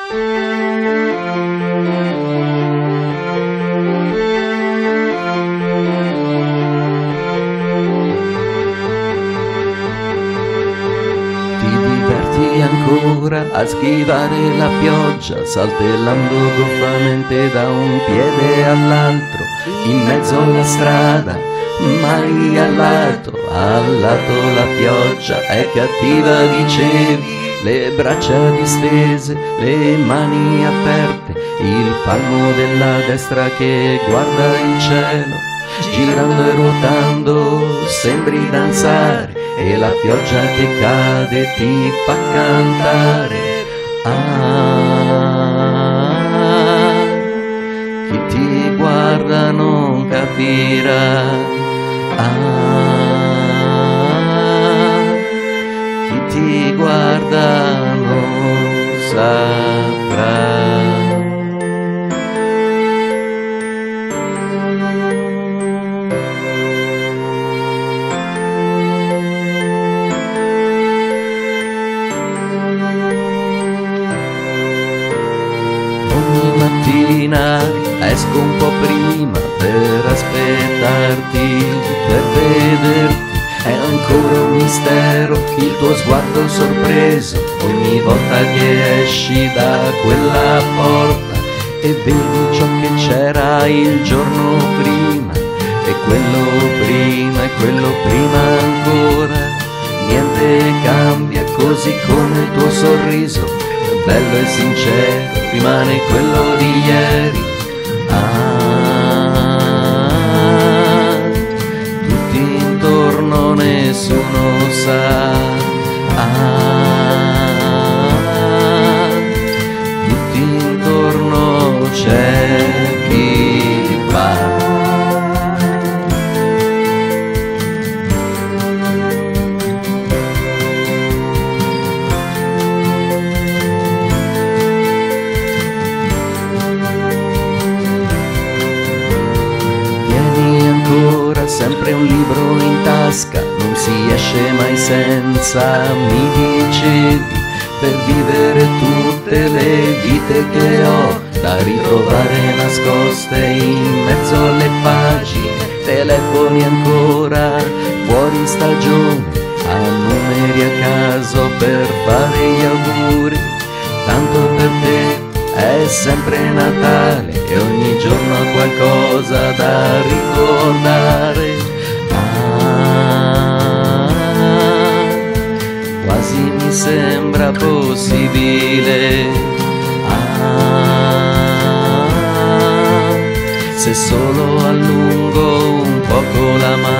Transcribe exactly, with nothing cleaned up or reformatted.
Ancora a schivare la pioggia, saltellando goffamente da un piede all'altro, in mezzo alla strada, mai al lato, al lato la pioggia è cattiva, dicevi, le braccia distese, le mani aperte, il palmo della destra che guarda il cielo, girando e ruotando sembri danzare, e la pioggia che cade ti fa cantare. Ah, chi ti guarda non capirà. Ah, chi ti guarda non saprà. Esco un po' prima per aspettarti, per vederti, è ancora un mistero il tuo sguardo sorpreso ogni volta che esci da quella porta e vedi ciò che c'era il giorno prima e quello prima e quello prima ancora. Niente cambia così come il tuo sorriso, bello e sincero, rimane quello di ieri. Ah, tutti intorno nessuno sa. Ah, tutti intorno c'è chi va. Sempre un libro in tasca, non si esce mai senza, mi dicevi, per vivere tutte le vite che ho, da ritrovare nascoste in mezzo alle pagine, telefoni ancora, fuori stagione, a numeri a caso per fare gli auguri, tanto per te è sempre Natale e ogni giorno ha qualcosa da ricordare. Ah, quasi mi sembra possibile. Ah, se solo allungo un poco la mano.